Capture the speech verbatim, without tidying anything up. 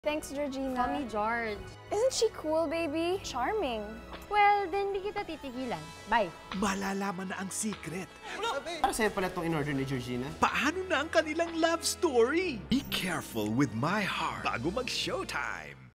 Thanks, Georgina. Call me George. Isn't she cool, baby? Charming. Well, then di kita titigilan. Bye. Malalaman na ang secret. Para sa'yo pala itong in-order ni Georgina. Paano na ang kanilang love story? Be careful with my heart bago mag-showtime.